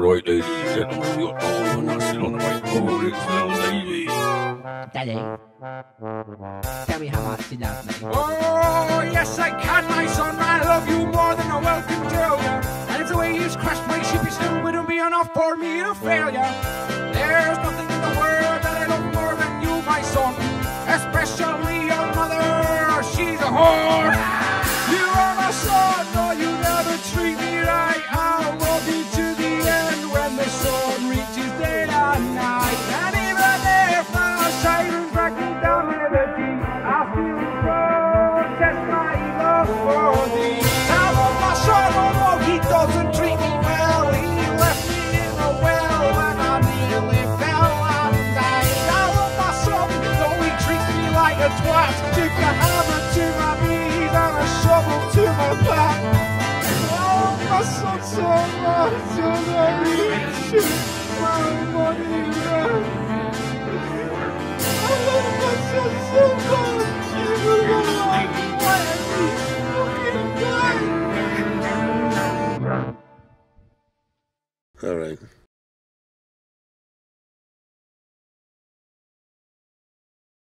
right, ladies and gentlemen, you're all not still on the microphone. It's little Davy. Daddy, tell me how much you love me. Oh, yes I can, my son. I love you more than I well can tell you. And if the way you've crashed my ship, you still wouldn't be enough for me to fail you. There's nothing in the world that I love more than you, my son. Especially your mother, she's a whore. You are my son, no, you never treat me right. I'll love you to the end when the sun reaches day and night. And even if the sirens drag me down to the deep, I'll still protest my love for thee. I love my son, although he doesn't treat me well. He left me in a well when I nearly fell and died. I love my son, though he treats me like a twat. Took a hammer to my knees and a shovel to my back. Oh, my son so much, and every shit my money ran. I love my son so much, even when I'm fucking dying. All right.